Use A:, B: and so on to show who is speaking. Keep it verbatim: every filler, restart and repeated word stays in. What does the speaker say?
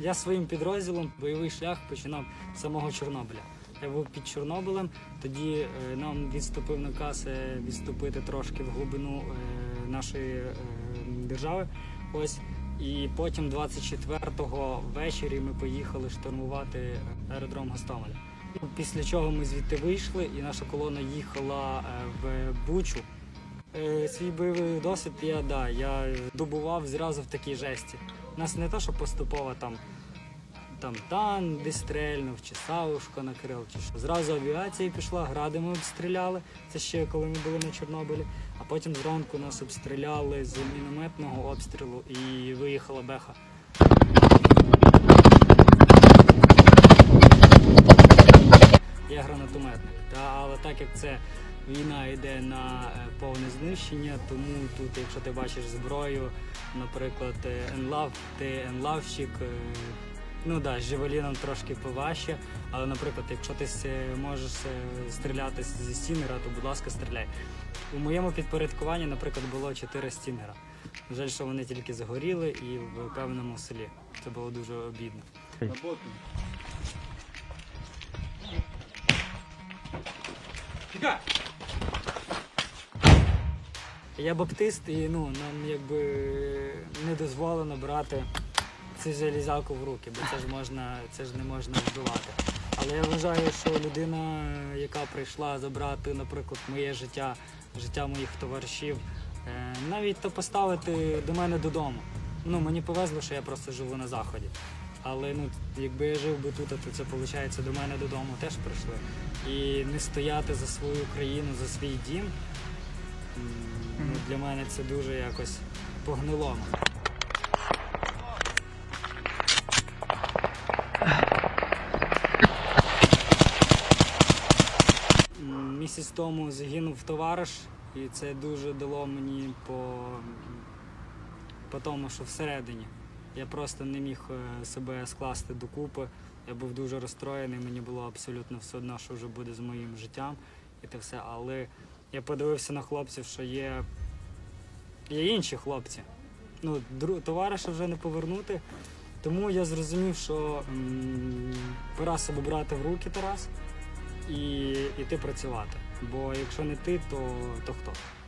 A: Я своїм підрозділом бойовий шлях починав з самого Чорнобиля. Я був під Чорнобилем, тоді нам відступив наказ відступити трошки в глибину нашої держави. Ось. І потім двадцять четвертого ввечері ми поїхали штурмувати аеродром Гостомеля. Після чого ми звідти вийшли і наша колона їхала в Бучу. Свій бойовий досвід я, да, я добував зразу в такій жесті. У нас не те, що поступово там, там танк десь стрельнув, чи савушка накрив, чи що. Зразу авіація пішла, гради ми обстріляли, це ще коли ми були на Чорнобилі. А потім зранку нас обстріляли з мінометного обстрілу і виїхала Беха. Я гранатометник, та, але так як це війна йде на повне знищення, тому тут, якщо ти бачиш зброю, наприклад, енлав, ти енлавщик, ну так, да, з Жевеліном трошки поважче, але, наприклад, якщо ти можеш стріляти зі стінгера, то, будь ласка, стріляй. У моєму підпорядкуванні, наприклад, було чотири стінгера. Жаль, що вони тільки загоріли і в певному селі. Це було дуже обідно. Я баптист, і ну, нам якби не дозволено брати цю залізалку в руки, бо це ж можна, це ж не можна вбивати. Але я вважаю, що людина, яка прийшла забрати, наприклад, моє життя, життя моїх товаришів, навіть то поставити до мене додому. Ну, мені повезло, що я просто живу на Заході. Але ну, якби я жив би тут, то це, виходить, до мене додому теж прийшли. І не стояти за свою країну, за свій дім, ну, для мене це дуже якось по-гнилому. Місяць тому загинув товариш, і це дуже дало мені по, по тому, що всередині. Я просто не міг себе скласти докупи, я був дуже розстроєний, мені було абсолютно все одно, що вже буде з моїм життям і те все. Але я подивився на хлопців, що є, є інші хлопці. Ну, товариша вже не повернути, тому я зрозумів, що м, пора себе брати в руки, Тарас, і йти працювати. Бо якщо не ти, то, то хто?